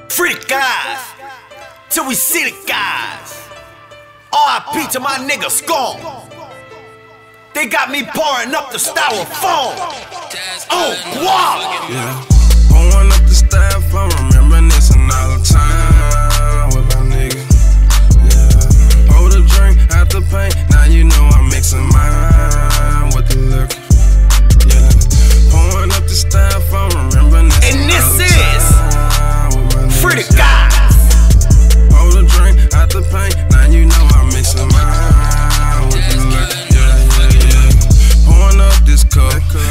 Free the guys, till we see the guys. R.I.P. to my nigga Scone. They got me pouring up the styrofoam. Oh, wow. Yeah, pouring up the styrofoam, reminiscing all the time with my nigga. Yeah, hold a drink out the paint, now you know I'm mixing mine with the liquor. Yeah, pouring up the styrofoam, reminiscing. And this is Free the guys. Hold a drink out the paint, now you know I'm mixing mine with the liquor. Yeah, pouring up this cup,